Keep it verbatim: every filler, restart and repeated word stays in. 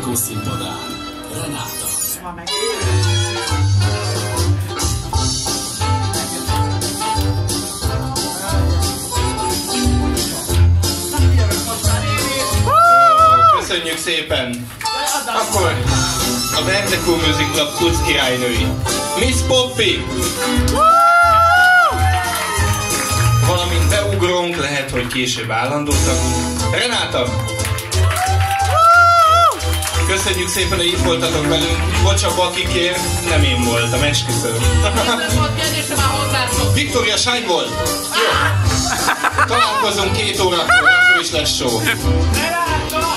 színpadán Renáta. Köszönjük szépen! Akkor a Verde Cool Music Club Tuc királynői. Miss Poppy! Valamint beugrunk, lehet, hogy később állandó tagunk. Renáta! Köszönjük szépen, hogy itt voltatok velünk. Bocs a bakikért, nem én voltam, esküszöm. Viktória Sáj volt! Jó! Találkozunk két órakor, akkor is lesz show.